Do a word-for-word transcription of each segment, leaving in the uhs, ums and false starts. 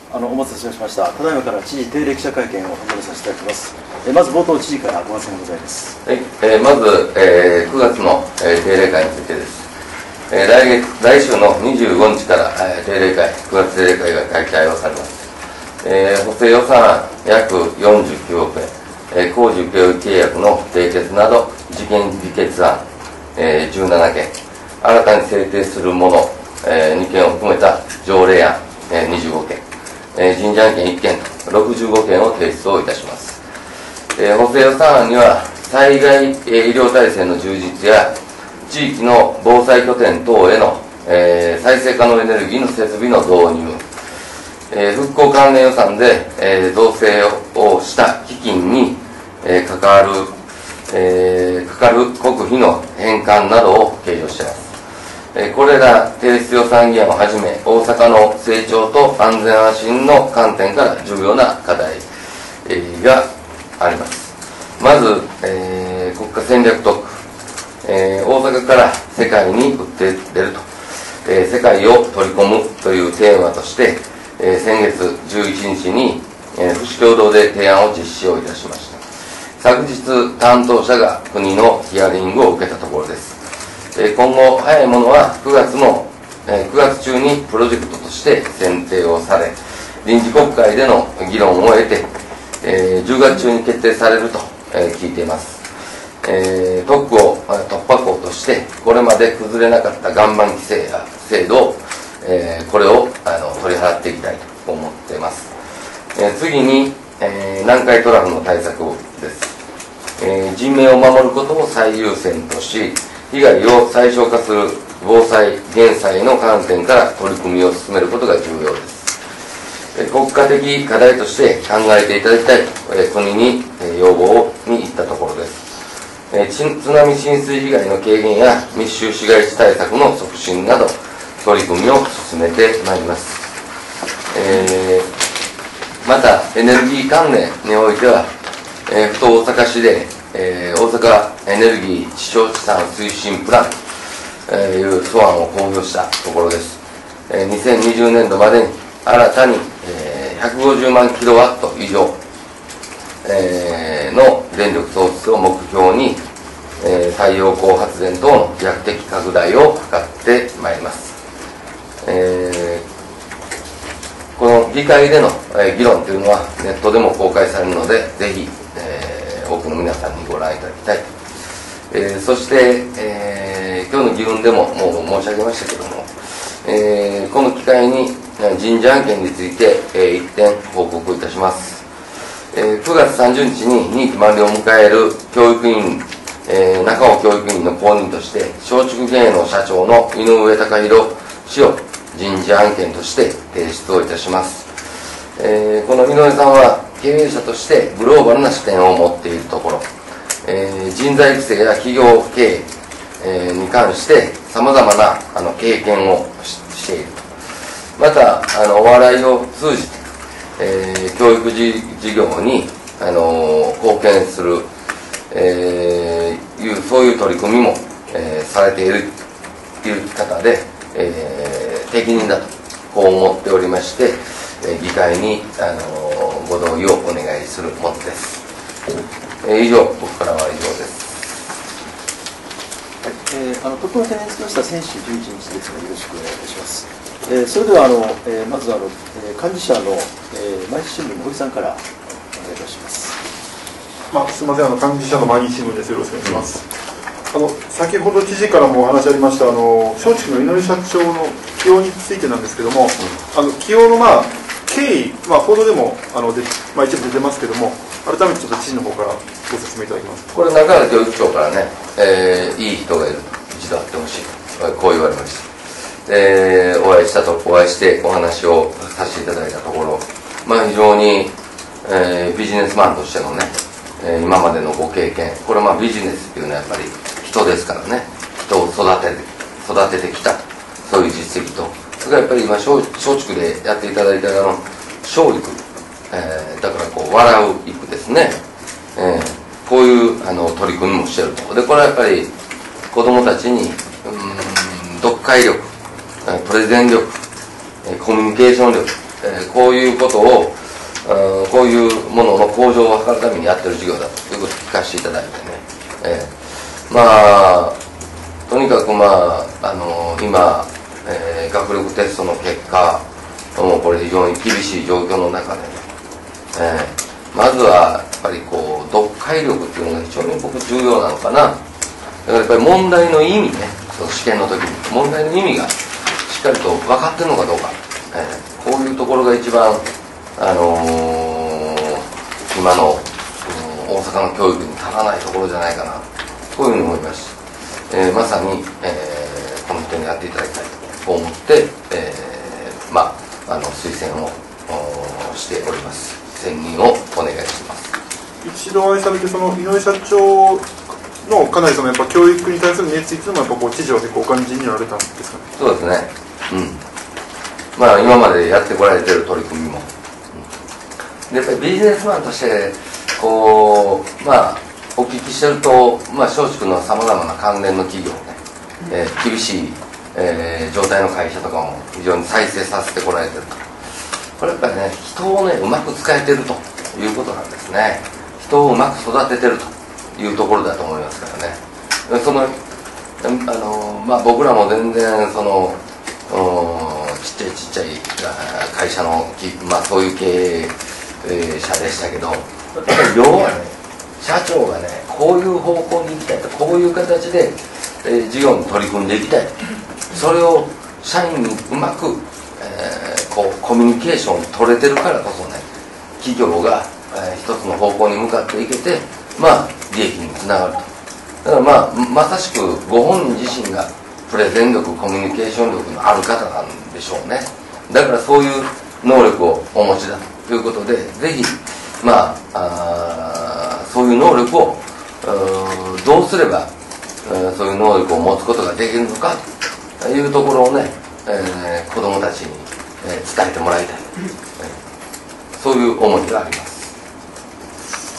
あのお待たせしました。ただいまから知事定例記者会見を始めさせていただきます。えまず冒頭、知事からご発言ございます。 はい、えー、まず、えー、くがつの、えー、定例会についてです。えー、来月来週のにじゅうごにちから、えー、定例会、くがつ定例会が開催をされます。えー、補正予算案約よんじゅうきゅうおくえん、えー、工事請負契約の締結など、事件議決案、えー、じゅうななけん、新たに制定するもの、えー、にけんを含めた条例案、えー、にじゅうごけん、えー、人事案件いっけんとろくじゅうごけんを提出をいたします。えー、補正予算案には災害、えー、医療体制の充実や地域の防災拠点等への、えー、再生可能エネルギーの設備の導入、えー、復興関連予算で、えー、造成をした基金に、えー、関わる、えー、かかる国費の返還などを計上しています。これら提出予算議案をはじめ、大阪の成長と安全安心の観点から重要な課題があります。まず、えー、国家戦略特区、えー、大阪から世界に打って出ると、えー、世界を取り込むというテーマとして、えー、先月じゅういちにちに、えー、府市共同で提案を実施をいたしました。昨日、担当者が国のヒアリングを受けたところです。今後早いものはくがつのくがつ中にプロジェクトとして選定をされ、臨時国会での議論を得てじゅうがつ中に決定されると聞いています。特区を突破口としてこれまで崩れなかった岩盤規制や制度をこれをあの取り払っていきたいと思っています。次に南海トラフの対策です。人命を守ることを最優先とし、被害を最小化する防災・減災の観点から取り組みを進めることが重要です。国家的課題として考えていただきたい国に要望に行ったところです。津波浸水被害の軽減や密集市街地対策の促進など取り組みを進めてまいります。えー、またエネルギー関連においては、えー、ふと大阪市でえー、大阪エネルギー地消地産推進プランという素案を公表したところです。えー、にせんにじゅうねんどまでに新たに、えー、ひゃくごじゅうまんキロワット以上、えー、の電力創出を目標に、えー、太陽光発電等の飛躍的拡大を図ってまいります。えー、この議会での、えー、議論というのはネットでも公開されるので、ぜひ、えー多くの皆さんにご覧いただきたい、えー、そして、えー、今日の議運でももう申し上げましたけども、えー、この機会に人事案件について、えー、一点報告いたします。えー、くがつさんじゅうにちに任期満了を迎える教育院、えー、中尾教育院の後任として松竹芸能社長の井上貴博氏を人事案件として提出をいたします。えー、この井上さんは経営者としてグローバルな視点を持っているところ、えー、人材育成や企業経営、えー、に関してさまざまなあの経験を し, していると。またあのお笑いを通じて、えー、教育事業に、あのー、貢献する、えー、いうそういう取り組みも、えー、されているいう方で、えー、適任だとこう思っておりまして、議会に、あのー、ご同意をお願いするものです。えー、以上、僕からは以上です。 えー、あの特報につきました先週じゅういちにちですのでよろしくお願いいたします。えー、それではあの、えー、まずあの、えー、幹事社の、えー、毎日新聞の堀さんからお願いいたします。 まあ、すみません、あの幹事社の毎日新聞です。よろしくお願いします。あの先ほど知事からもお話ありましたあの松竹の井上社長の起用についてなんですけども、あの起用のまあ経緯、まあ、報道でもあので、まあ、一部出てますけども、改めてちょっと知事の方からご説明いただけますか。 これ中原教育長からね、えー、いい人がいると、一度会ってほしいとこう言われました。えー、お会いしたとお会いしてお話をさせていただいたところ、まあ、非常に、えー、ビジネスマンとしてのね、えー、今までのご経験、これまあビジネスっていうのはやっぱり人ですからね、人を育てて育ててきたそういう実績と、それからやっぱり今松竹でやっていただいたあの小育、えー、だからこう笑う育ですね、えー、こういうあの取り組みもしてると。でこれはやっぱり子どもたちにうーん読解力、プレゼン力、コミュニケーション力、 えー、こういうことを、うん、こういうものの向上を図るためにやってる授業だということを聞かせていただいてね、えー、まあとにかくまあ、あのー、今、えー、学力テストの結果もうこれ非常に厳しい状況の中でね、えー、まずはやっぱりこう読解力っていうのが非常に僕重要なのかな。だからやっぱり問題の意味ね、その試験の時に問題の意味がしっかりと分かってるのかどうか、えー、こういうところが一番、あのー、今の、うん、大阪の教育に足らないところじゃないかな、こういうふうに思います。えー、まさに、えー、この人にやっていただきたいと思って、えー、まあ、あの推薦をしております。選任をお願いします。 一度お会いされて、その井上社長のかなりそのやっぱ教育に対する熱意というのもやっぱこう知事は結構お感じになられたんですかね。 そうですね。うん。まあ今までやってこられてる取り組みも、うん、でやっぱりビジネスマンとしてこうまあお聞きしてると、まあ、松竹のさまざまな関連の企業ね、えー、厳しい、えー、状態の会社とかも非常に再生させてこられてると。これやっぱりね、人をねうまく使えてるということなんですね。人をうまく育ててるというところだと思いますからね。そのあの、まあ、僕らも全然そのちっちゃいちっちゃい会社の、まあ、そういう経営者でしたけど、やっぱり要はね社長がねこういう方向に行きたいと、こういう形で、えー、事業に取り組んでいきたい、それを社員にうまく、えー、こうコミュニケーション取れてるからこそね、企業が、えー、一つの方向に向かっていけて、まあ利益につながると。だからまあまさしくご本人自身がプレゼン力、コミュニケーション力のある方なんでしょうね。だからそういう能力をお持ちだということで、ぜひまあ、あそういう能力をどうすればそういう能力を持つことができるのかというところをね、えー、子どもたちに、えー、伝えてもらいたい、えー、そういう思いがあります。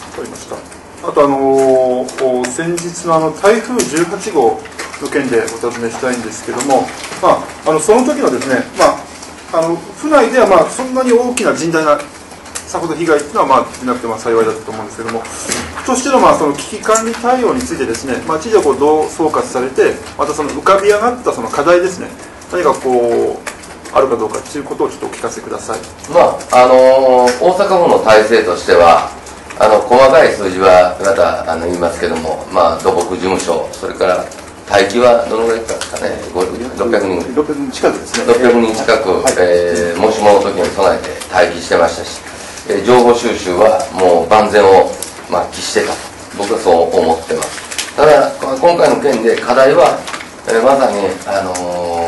わかりました。あとあのー、先日のあの台風じゅうはちごうの件でお尋ねしたいんですけども、まあ、あのその時のですね、まあ、あの府内ではまあそんなに大きな甚大なさほど被害というのはまあなくてまあ幸いだったと思うんですけども、府としてのまあその危機管理対応についてですね、まあ、知事はこうどう総括されて、またその浮かび上がったその課題ですね、何かこうあるかどうかということをちょっとお聞かせください。 まああのー、大阪府の体制としては、あの細かい数字はまたあの言いますけども、まあ、土木事務所、それから待機はどのぐらいですかね、ろっぴゃくにん、 ろっぴゃくにん近くですね、 ろっぴゃくにん近く、はい、えー、もしもの時に備えて待機してましたし、えー、情報収集はもう万全を、まあ、期してたと、僕はそう思ってます。ただ、今回の件で課題は、えー、まさに、あの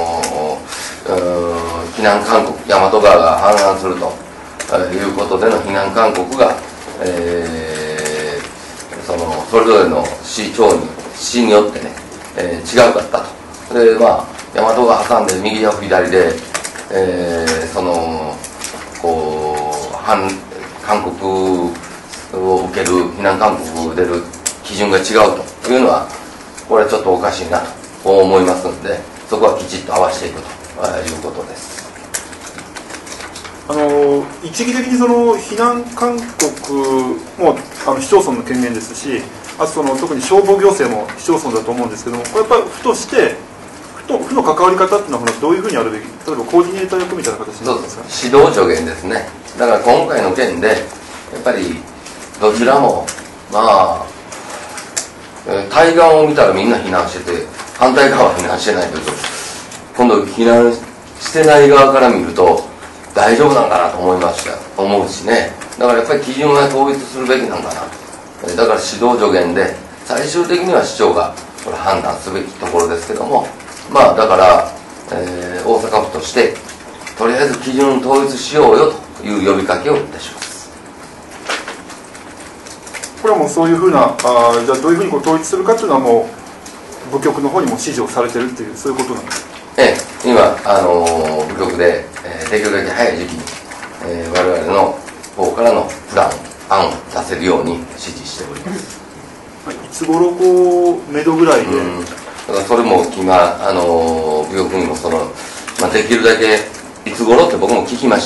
ー、避難勧告、大和川が氾濫すると、えー、いうことでの避難勧告が、えー、そのそれぞれの市町に市によってね、えー、違うかったと。でまあ大和が挟んで右や左で、えー、そのこう反勧告を受ける避難勧告が出る基準が違うというのはこれはちょっとおかしいなと思いますので、そこはきちっと合わせていくということです。 あの一義的にその避難勧告もあの市町村の権限ですし、あとその特に消防行政も市町村だと思うんですけども、これやっぱり府として府と府の関わり方っていうのはどういうふうにあるべき、例えばコーディネーター役みたいな形になるんですか。 指導助言ですね。だから今回の件でやっぱりどちらもまあ対岸を見たらみんな避難してて、反対側は避難してないけど、今度避難してない側から見ると大丈夫なんかなと思いました思うしね。だからやっぱり基準は統一するべきなんかな。だから指導助言で最終的には市長がこれ判断すべきところですけども、まあだから、えー、大阪府としてとりあえず基準統一しようよという呼びかけをいたします。 これはもうそういうふうなあじゃあどういうふうにこう統一するかというのはもう部局の方にも指示をされてるっていう、そういうことなんですか。 ええ、今、あのー、部局で、えー、できるだけ早い時期に、えー、我々の方からのプラン案を出せるように指示しております。 いつ頃こう目処ぐらいで、うん、 だからそれも今、あのー、部局にもその、まあ、できるだけいつ頃って僕も聞きました。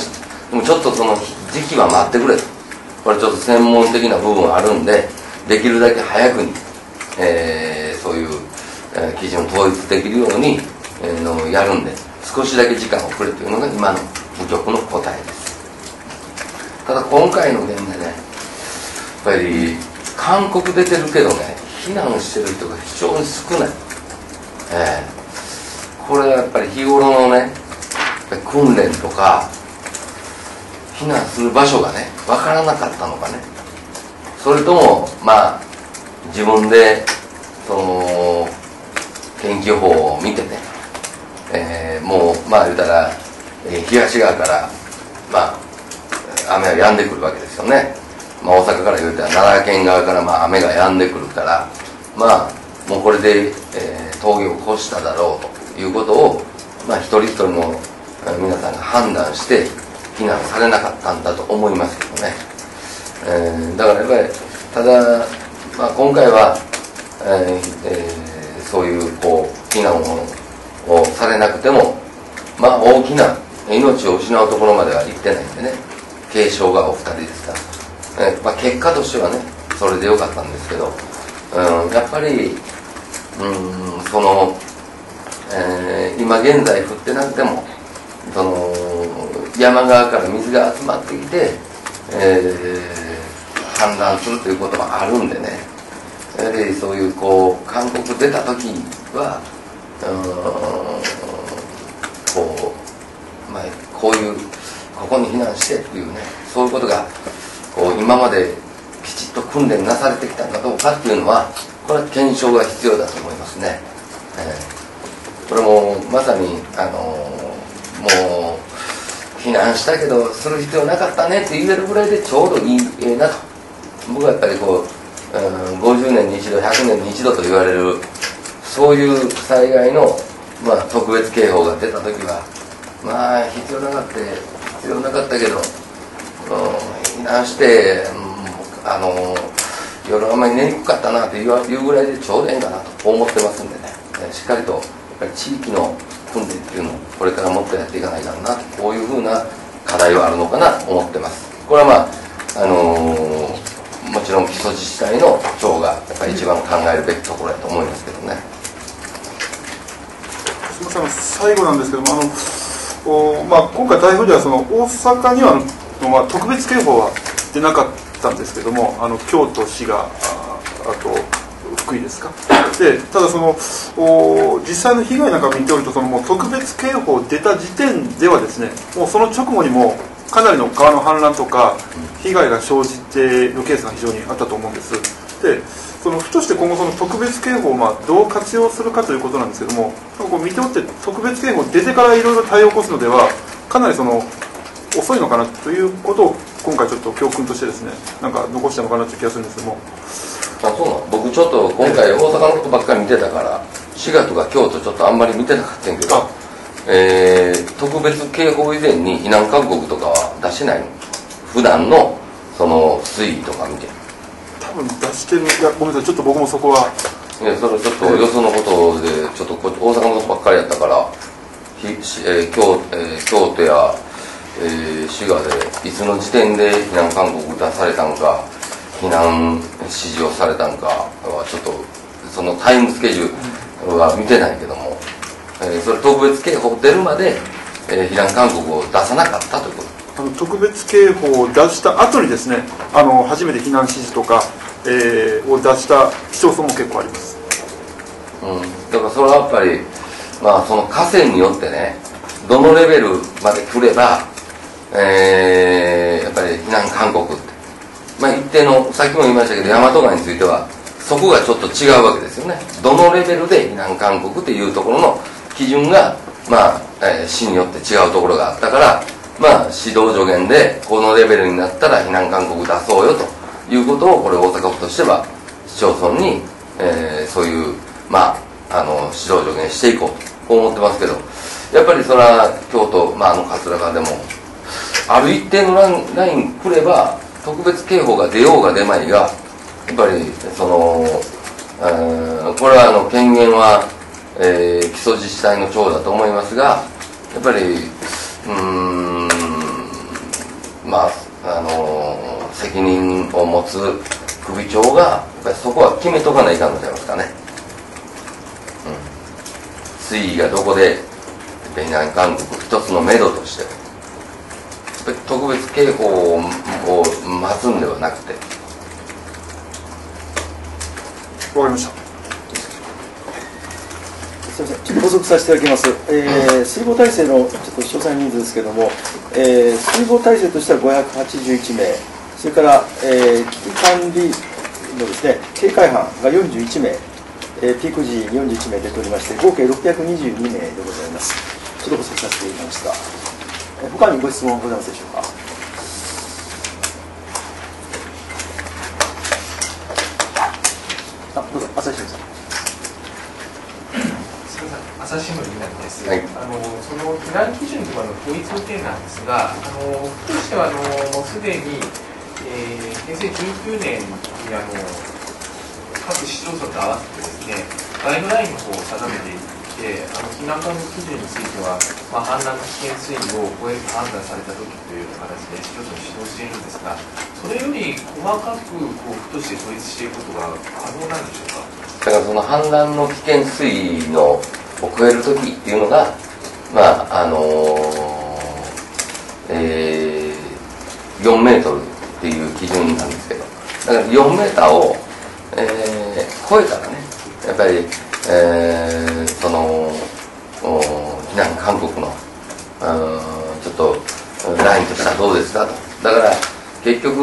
でもちょっとその時期は待ってくれと、これちょっと専門的な部分あるんで、できるだけ早くに、えー、そういう、えー、基準を統一できるように、えー、のやるんで、少しだけ時間をくれというのが今の部局の答えです。ただ今回の件でね、やっぱり勧告出てるけどね、避難してる人が非常に少ない、えー、これはやっぱり日頃のね訓練とか避難する場所がね分からなかったのかね、それともまあ自分でその天気予報を見てね、えー、もうまあ言うたら、えー、東側からまあ雨は止んでくるわけですよね。まあ、大阪から言うたら奈良県側からまあ雨が止んでくるから、まあもうこれで、えー、峠を越しただろうということを、まあ、一人一人の皆さんが判断して避難されなかったんだと思いますけどね、えー、だからやっぱりただ、まあ、今回は、えーえー、そういうこう避難をされなくても、まあ、大きな命を失うところまでは行ってないんでね、軽傷がお二人ですから、えーまあ、結果としてはねそれでよかったんですけど、うん、やっぱりうんその、えー、今現在降ってなくてもその山側から水が集まってきて、えー、氾濫するということがあるんでね、やはりそういうこう勧告出た時はうんこう、まあ、こういうここに避難してっていうね、そういうことがこう今まできちっと訓練なされてきたかどうかっていうのは、これは検証が必要だと思いますね、えー、これもまさにあのー、もう避難したけどする必要なかったねって言えるぐらいでちょうどいい、えー、なと。僕はやっぱりこう、うん、ごじゅうねんに一度ひゃくねんに一度と言われるそういう災害の、まあ、特別警報が出た時はまあ必要なかった必要なかったけど、うん、避難して、うん、あのー夜あんまり寝にくかったなっていうぐらいでちょうどいいかなと思ってますんでね、しっかりとやっぱり地域の訓練っていうのをこれからもっとやっていかないかなと、こういうふうな課題はあるのかなと思ってます。これはまあ、あのー、もちろん基礎自治体の長がやっぱり一番考えるべきところだと思いますけどね。 すみません、最後なんですけども、あのお、まあ、今回台風ではその大阪にはの、まあ、特別警報は出なかったんですけども、あの京都、滋賀、あ, あと福井ですか。でただそのお実際の被害なんか見ておると、そのもう特別警報出た時点ではですね、もうその直後にもかなりの川の氾濫とか被害が生じているケースが非常にあったと思うんです。でその府として今後その特別警報をまあどう活用するかということなんですけども、こう見ておって特別警報出てからいろいろ対応を起こすのではかなりその遅いのかなということを今回ちょっと教訓としてですね、なんか残したのかなという気がするんですけども。 あ、そうなの。僕ちょっと今回大阪のことばっかり見てたから滋賀とか京都ちょっとあんまり見てなかったんやけど、えー、特別警報以前に避難勧告とかは出してないの？普段のその水位とか見て多分出してる。いやごめんなさい、ちょっと僕もそこはいやそれちょっとよそのことでちょっとこ大阪のことばっかりやったからひ、えー 京, えー、京都や、えー、滋賀でいつの時点で避難勧告出されたのか避難指示をされたのかはちょっとそのタイムスケジュールは見てないけども、えー、それ特別警報出るまで、えー、避難勧告を出さなかったということ。 あの特別警報を出した後にですね、あの初めて避難指示とか、えー、を出した市町村も結構あります、 うん、だからそれはやっぱり、まあ、その河川によってねどのレベルまで来れば、えー、やっぱり避難勧告って、まあ、一定のさっきも言いましたけど大和川についてはそこがちょっと違うわけですよね。どのレベルで避難勧告っていうところの基準が、まあえー、市によって違うところがあったから、まあ、指導助言でこのレベルになったら避難勧告出そうよということをこれ大阪府としては市町村に、えー、そういう、まあ、あの指導助言していこうとこう思ってますけど、やっぱりそれは京都、まあ、あの桂川でもある一定のライン、ライン来れば特別警報が出ようが出まいがやっぱりその、えー、これはあの権限は、えー、基礎自治体の長だと思いますが、やっぱりうーんつ首長がやっぱりそこは決めとかないかんのちゃいますかね、うん、水位がどこで避難勧告一つの目処としてやっぱり特別警報を待つんではなくて。 わかりました。 すみません、ちょっと補足させていただきます。えー、水防体制のちょっと詳細人数ですけれども、えー、水防体制としてはごひゃくはちじゅういちめい、それから、えー、危機管理のですね、警戒班がよんじゅういちめい、えー、ピーク時よんじゅういちめい出ておりまして、合計ろっぴゃくにじゅうにめいでございます。ちょっと補足させていただきました。えー、他にご質問ございますでしょうか。あ、どうぞ、朝日新聞さん。 朝日新聞になります、 はい、 あのその避難基準とかの統一の件なんですが、あの府としてはあのもうすでに、えー、へいせいじゅうきゅうねんにあの各市町村と合わせてですね、ガイドラインの方を定めていって、あの避難管理基準については、まあ、氾濫危険水位を超えると判断されたときというような形で市町村に指導しているんですが、それより細かくこう府として統一していくことが可能なんでしょうか。 だからその氾濫の危険水位のを超える時っていうのが、まああのーえー、よんメートルっていう基準なんですけど、だからよんメーターを、えー、超えたらね、やっぱり、えー、その避難勧告のちょっとラインとしてはどうですかと。だから結局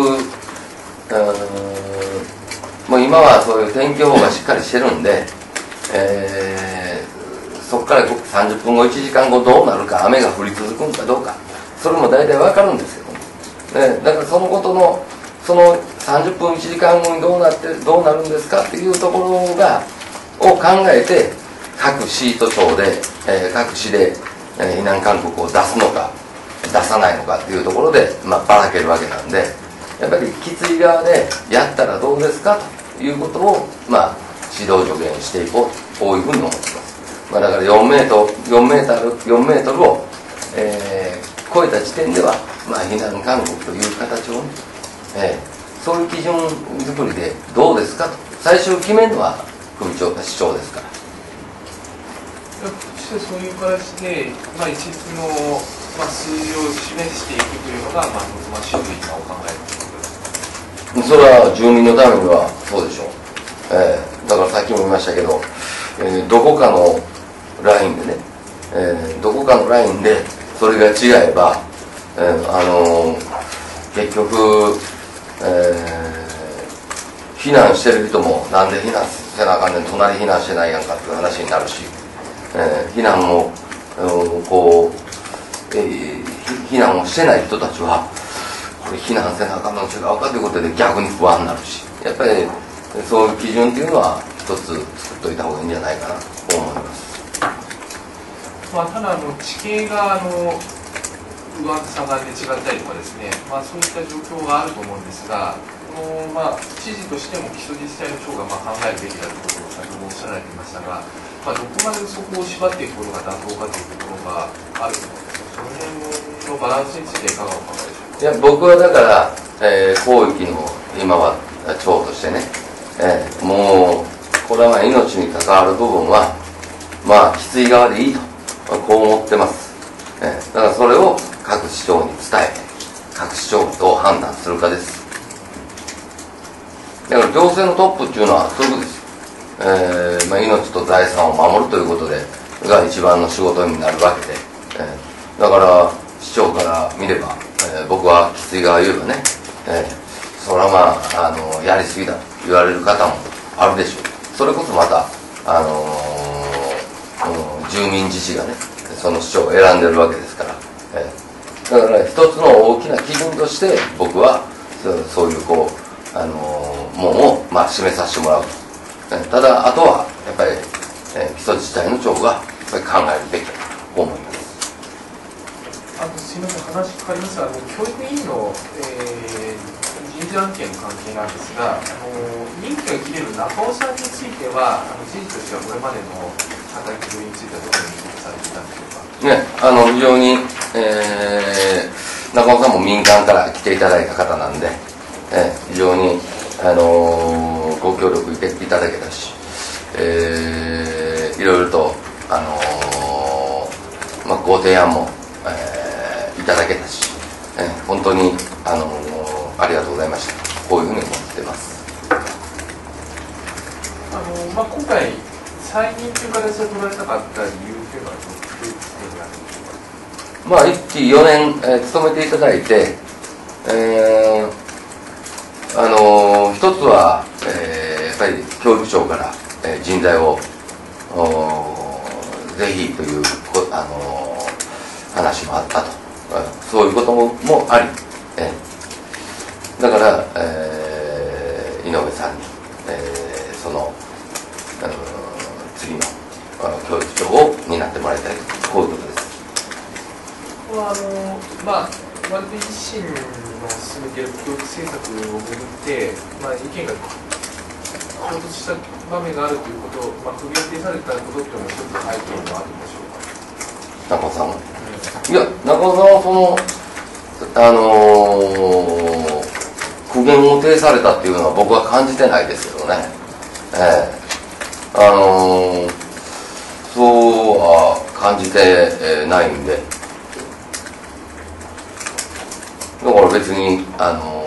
もう今はそういう天気予報がしっかりしてるんで、えーそこからさんじゅっぷんごいちじかんごどうなるか、雨が降り続くのかどうか、それも大体分かるんですけど、ね、だからそのことのそのさんじゅっぷんいちじかんごにどうなってどうなるんですかっていうところがを考えて各市と町で、えー、各市で、えー、避難勧告を出すのか出さないのかっていうところで、まあ、ばらけるわけなんで、やっぱりきつい側でやったらどうですかということを、まあ、指導助言していこう、こういうふうに思ってます。まあ、だからよんメートル、よんメートル、よんメートルを、えー、超えた時点では、まあ、避難勧告という形を、ねえー、そういう基準作りでどうですかと、最終決めるのは首長、市長ですから。 そしてそういう形で、まあ、一律の、まあ、数字を示していくというのが、まあ、望ましいという今お考えのことです。 それは住民のためにはそうでしょう。えー、だからさっきも言いましたけど、えー、どこかのラインでね、えー、どこかのラインでそれが違えば、えー、あのー、結局、えー、避難してる人もなんで避難せなあかんねん、隣避難してないやんかっていう話になるし、えー、避難も、うん、こう、えー、避難をしてない人たちはこれ避難せなあかんの違うかということで逆に不安になるし、やっぱりそういう基準っていうのは一つ作っといた方がいいんじゃないかなと思います。 まあ、ただあの地形があの上下がで違ったりとかですね、まあ、そういった状況があると思うんですが、このまあ知事としても基礎自治体の長がまあ考えるべきだということを先ほどおっしゃられていましたが、まあ、どこまでそこを縛っていくことが妥当かというところがあると思うんですが、その辺のバランスについていかがお考えでしょうか。 いや、僕はだから、えー、広域の今は長としてね、えー、もうこれは命に関わる部分はまあきつい側でいいと、まあ、こう思ってます、えー、だからそれを各市長に伝えて各市長がどう判断するかです。だから行政のトップっていうのはそういうことです、えーまあ、命と財産を守るということでが一番の仕事になるわけで、えー、だから市長から見れば、えー、僕はきつい側言えばね、えー、それはまあ、あのやりすぎだと言われる方もあるでしょう。それこそまた、あのー、住民自治がねその市長を選んでるわけですから、えー、だから一つの大きな基準として僕はそういうこう、あのー、ものを、まあ、示させてもらうと、えー、ただあとはやっぱり、えー、基礎自治体の長がやっぱり考えるべきだと思います。 あとすみません、話変わりますが、あの教育委員の、えー人事案件の関係なんですが、あの任期が切れる中尾さんについては、あの知事としてはこれまでの働きぶりについてはどのように評価されていたんでしょうか。 ね、あの非常に、えー、中尾さんも民間から来ていただいた方なんで、えー、非常に、 あのー、ご協力いただけたし、えー、いろいろと、あのーまあ、ご提案も、えー、いただけたし、えー、本当に、あのー、ありがとうございました。こういうふうに思ってます。 あのまあ、今回再任という形で取られなかった理由というのはどういう点になるんでしょうか。 まあ、いっきよねん、えー、勤めていただいて、えー、あのー、一つは、えー、やっぱり教育長から、えー、人材をぜひという、あのー、話もあったと、そういうことも、もあり、えー、だから、えー、井上さんに、えー、その、あのー、次の教育長を担ってもらいたいと、こういうことです。 ここはあのまあ我々自身の進めている教育政策をめぐって、まあ、意見が衝突した場面があるということ、まあ、首を提されたことっていうのも一つの背景があるんでしょうか。 中尾さん、うん、いや中尾さんはそのあのー、苦言を呈されたっていうのは僕は感じてないですけどね、ええあのー、そうは感じてないんで。だから別に、あの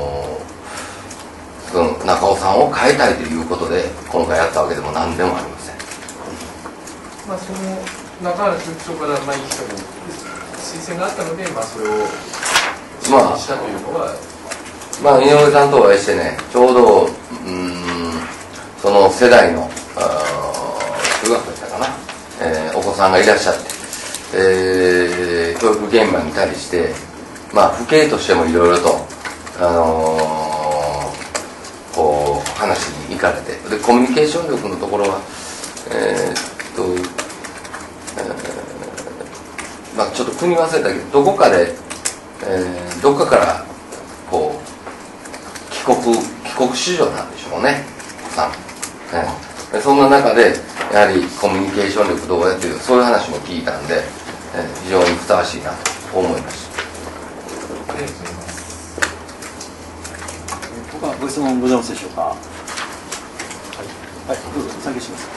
ー、その中尾さんを変えたいということで今回やったわけでも何でもありません。 まあ、その中原教育長からまあいい人も推薦があったので、まあ、それを実現したというのは、 まあ、まあ、井上さんとお会いしてね、ちょうどうーんその世代の中学校だったかな、えー、お子さんがいらっしゃって、えー、教育現場に対してまあ、父兄としてもいろいろと、あのー、こう話に行かれて、でコミュニケーション力のところは、えー、っと、えー、まあちょっと国忘れたけど、どこかで、えー、どっかからこう帰国帰国子女なんでしょうね、さん、えー、そんな中でやはりコミュニケーション力どうやっていうそういう話も聞いたんで、えー、非常にふさわしいなと思いました。 ありがとうございます。 他ご質問ございますでしょうか。はい、はい、どうぞお下げします。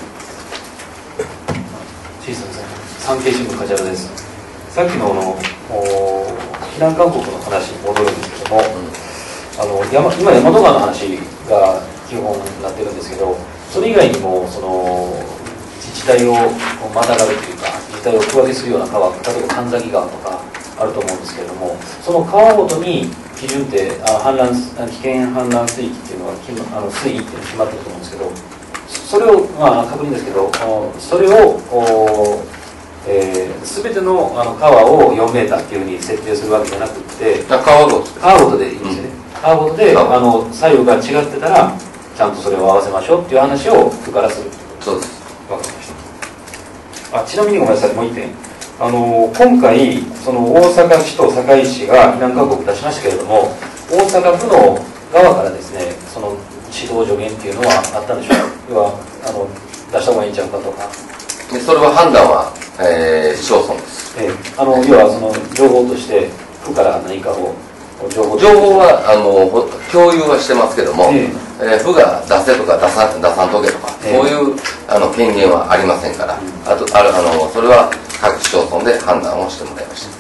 小さな産経新聞梶原です。さっきのあの避難勧告の話に戻るんですけども、うん、あの山今大和川の話が基本になってるんですけど、それ以外にもその自治体をまたがるというか自治体を区分けするような川、例えば神崎川とかあると思うんですけれども、その川ごとに基準ってあ氾濫危険氾濫水域っていうのがあの水位っていうのが決まってると思うんですけど、それを、まあ、確認ですけど、それを、えー、全てのあの川をよんメーターっていうふうに設定するわけじゃなくて、 川ごと川ごとでいいんですよね、うん、川ごとであの左右が違ってたらちゃんとそれを合わせましょうっていう話を区からする。 そうです。 わかりました。あ、ちなみにごめんなさい、もう一点。あの今回その大阪市と堺市が避難勧告を出しましたけれども、大阪府の側からですね、その指導助言っていうのはあったんでしょうか。要はあの出した方がいいんちゃうかとか。 でそれは判断は、えー、市町村です。 えー、あの要はその情報として府から何かを情報情報はあの共有はしてますけども、えーえー、府が出せとか出さ出さんとけとか、えー、そういうあの権限はありませんから、うん、あとあるあのそれは各市町村で判断をしてもらいました。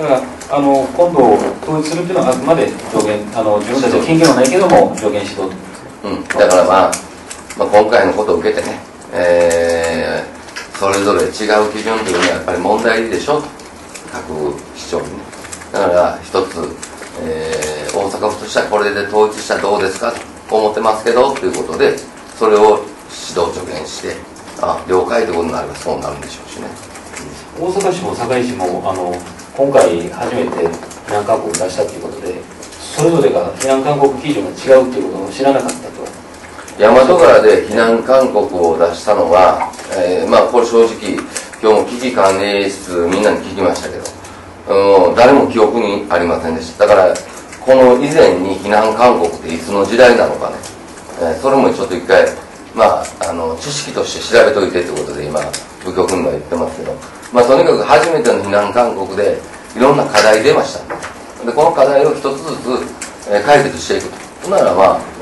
だからあの今度統一するというのはあくまで助言、あの自分たちは権限はないけども助言指導と、 うん、だから、まあ、まあ今回のことを受けてね、えー、それぞれ違う基準というのはやっぱり問題でしょと各市町にね。だから一つ、えー、大阪府としてはこれで統一したらどうですかと思ってますけどということで、それを指導助言してあ了解ということになればそうなるんでしょうしね。 大阪市も堺市もあの今回初めて避難勧告を出したということで、それぞれが避難勧告基準が違うということを知らなかったと。 大和川で避難勧告を出したのは、えー、まあこれ正直今日も危機管理室みんなに聞きましたけど、うん、誰も記憶にありませんでした。だからこの以前に避難勧告っていつの時代なのかね、えー、それもちょっと一回まあ、あの知識として調べといてということで今部局には言ってますけど、まあ、とにかく初めての避難勧告でいろんな課題出ました。でこの課題を一つずつ、えー、解決していくと。ならまあ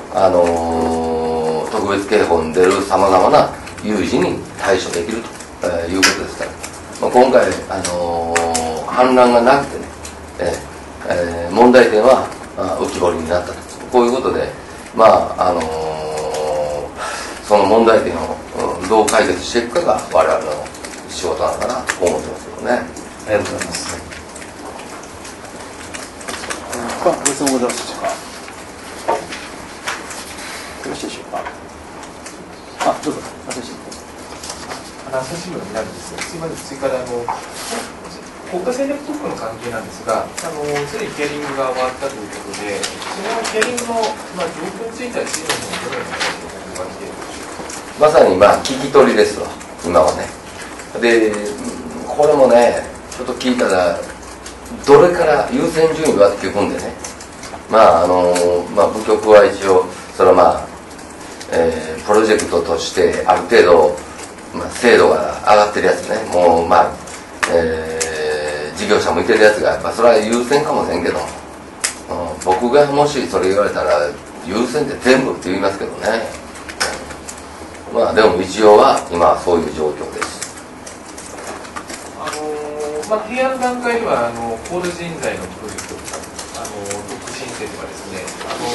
あのー、特別警報に出るさまざまな有事に対処できると、えー、いうことですから、まあ、今回、あのー、反乱がなくてね、えーえー、問題点は、まあ、浮き彫りになったと、こういうことで、まああのー、その問題点を、うん、どう解決していくかが我々の仕事なのかなと思ってますけどね。 ありがとうございます。 他ご質問ございますでしょうか。よろしいでしょうか。あ、どうぞ。私朝日新聞になるんですが、すみません、追加であの国家戦略特区の関係なんですが、あのすでにヒアリングが終わったということで、そのヒアリングの、まあ、状況については、チームのどのような報告が来ているでしょうか。 まさにまあ聞き取りですわ、今はね。で、これもね、ちょっと聞いたら、どれから優先順位はって聞くんでね、まああのまあ、部局は一応、それはまあ、えー、プロジェクトとしてある程度、まあ、精度が上がってるやつね、もうまあ、えー、事業者向いてるやつが、やっぱそれは優先かもしれんけども、うん、僕がもしそれ言われたら、優先って全部って言いますけどね、うん、まあでも一応は今はそういう状況です。 あのまあ、提案の段階ではあのコール人材のプロジェクトとか、あの特区申請とかですね、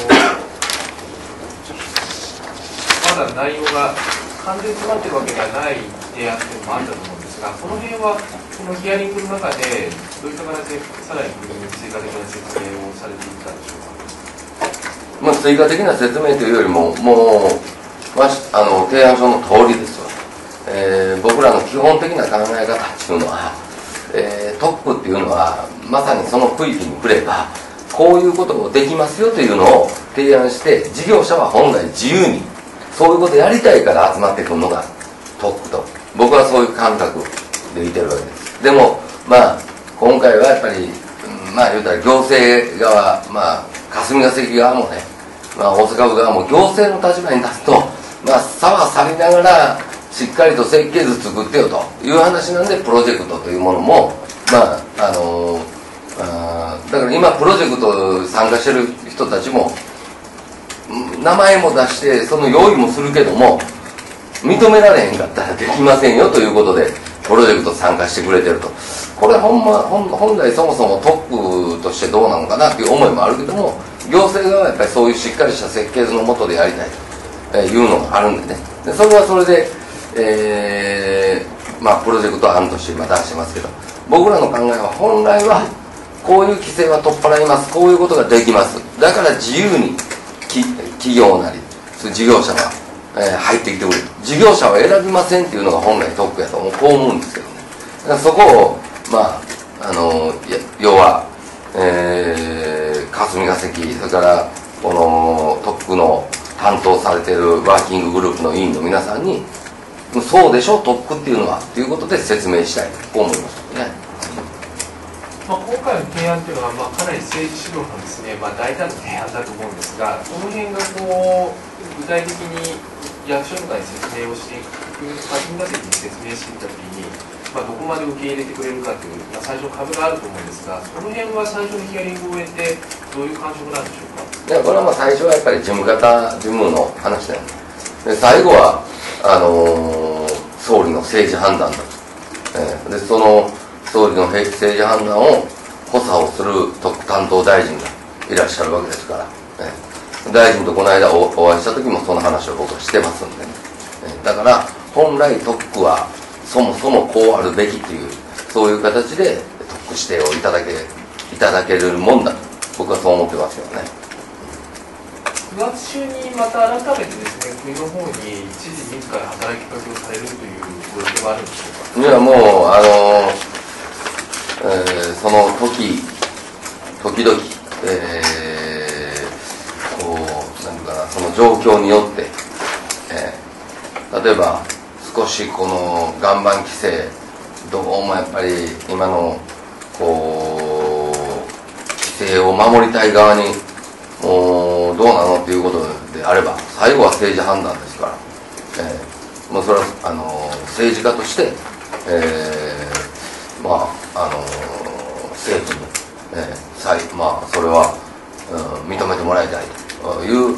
あのまだ内容が完全に詰まってるわけではない提案というのもあったと思うんですが、この辺はこのヒアリングの中でどういった形でさらに追加的な説明をされていたんでしょうか。 まあ、追加的な説明というよりも、もう、まあ、あの提案書の通りですわ。えー、僕らの基本的な考え方っていうのは、えー、特区っていうのはまさにその区域に来ればこういうことをできますよというのを提案して、事業者は本来自由にそういうことやりたいから集まってくるのが特区と、僕はそういう感覚でいてるわけです。でもまあ今回はやっぱりまあ言うたら行政側、まあ霞が関側もね、まあ、大阪府側も行政の立場に立つと、まあ、差は去りながらしっかりと設計図作ってよという話なんで、プロジェクトというものも、まああのあだから今プロジェクト参加してる人たちも名前も出してその用意もするけども、認められへんかったらできませんよということでプロジェクト参加してくれてると。これはほんま本本来そもそもトップとしてどうなのかなっていう思いもあるけども、行政側はやっぱりそういうしっかりした設計図の下でやりたいというのがあるんでね、でそれはそれで、えーまあ、プロジェクト案として今出してますけど、僕らの考えは本来はこういう規制は取っ払います、こういうことができます、だから自由に企業なり事業者が、えー、入ってきてくれる、事業者は選びませんっていうのが本来特区やと思うこう思うんですけどね。だからそこをまああの要は、えー、霞が関、それからこの特区の担当されているワーキンググループの委員の皆さんに、そうでしょ特区っていうのはということで説明したいと思いますね。 まあ、今回の提案というのは、まあ、かなり政治指導のですね、まあ、大胆な提案だと思うんですが、その辺がこう具体的に役所とかに説明をしていく、霞が関に説明していったときに、まあ、どこまで受け入れてくれるかという、まあ、最初壁があると思うんですが、その辺は最初のヒアリングを終えてどういう感触なんでしょうか。 いや、これはまあ最初はやっぱり事務方事務の話だよね。で最後はあのー、総理の政治判断だと、えー、でその総理の政治判断を補佐をする特区担当大臣がいらっしゃるわけですから、えー、大臣とこの間 お, お会いした時もその話を僕はしてますんでね、えー、だから本来特区はそもそもこうあるべきというそういう形で特区指定をいただけいただけるもんだと僕はそう思ってますよね。 くがつ中にまた改めてですね、国の方に知事自ら働きかけをされるというご予定はあるんでしょうか。 いやもうあの、えー、その時時々、えー、こうなんかなその状況によって、えー、例えば少しこの岩盤規制どうもやっぱり今のこう規制を守りたい側にもうどうなのっていうことであれば最後は政治判断ですから、えー、もうそれはあの政治家として、えー、まああの政府に、えーまあ、それは、うん、認めてもらいたいという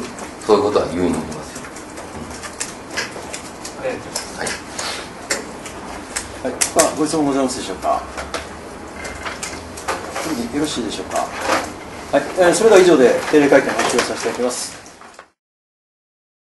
そういうことは言いに行きますよ。 ありがとうございます。 はい。 はい、他ご質問ございますでしょうか。次よろしいでしょうか。はい、えーそれでは以上で定例会見を終了させていただきます。